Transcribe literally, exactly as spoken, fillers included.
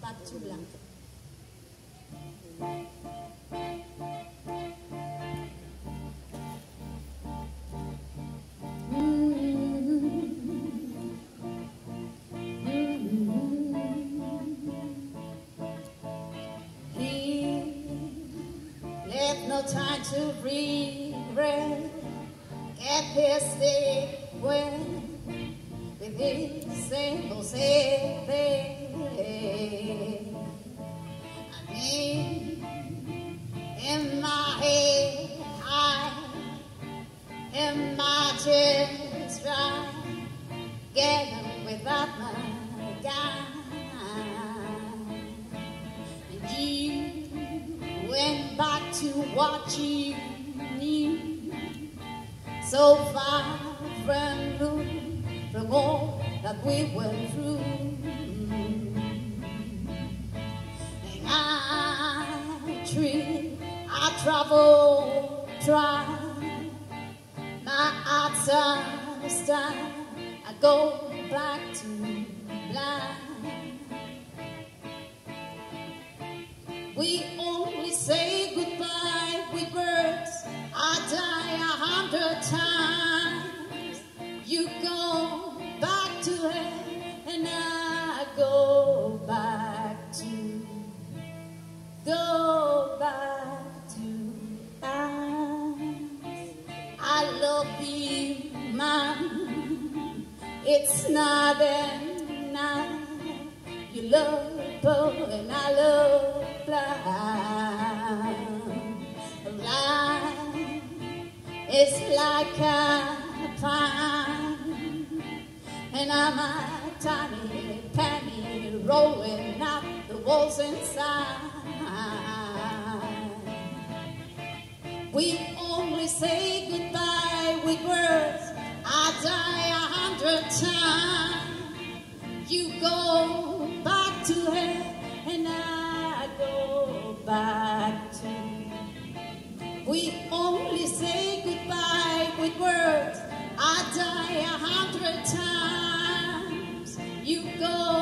back to black. No time to regret. Get here, stay well with this single thing. I mean, in my head, I in my chest, right, getting without my guy. And you went back to what you knew, so far from, from all that we went through. And I treat, I travel, try, my heart's understand, I go back to blind. We only say goodbye with words. I die a hundred times. You go back to her, and I go back to, go back to us. I love you, man. It's not enough. You love purple and I love blind. Blind, it's like a pine, and I'm a tiny penny rolling up the walls inside. We only say goodbye with words. I die a hundred times. You go back to her, and I go back to. We only say goodbye with words. I die a hundred times. You go